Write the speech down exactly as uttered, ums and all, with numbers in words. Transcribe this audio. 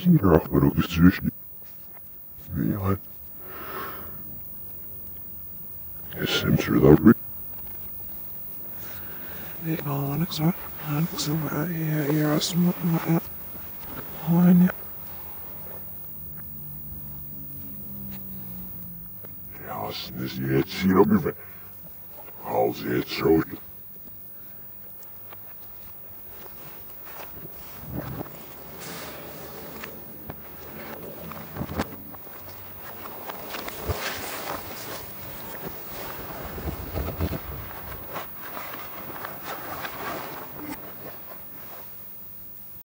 Re-Fragmented. Milan. Center the Alex, Alex, you're a smart man. One. Jasne, zjeci robię. How's it so?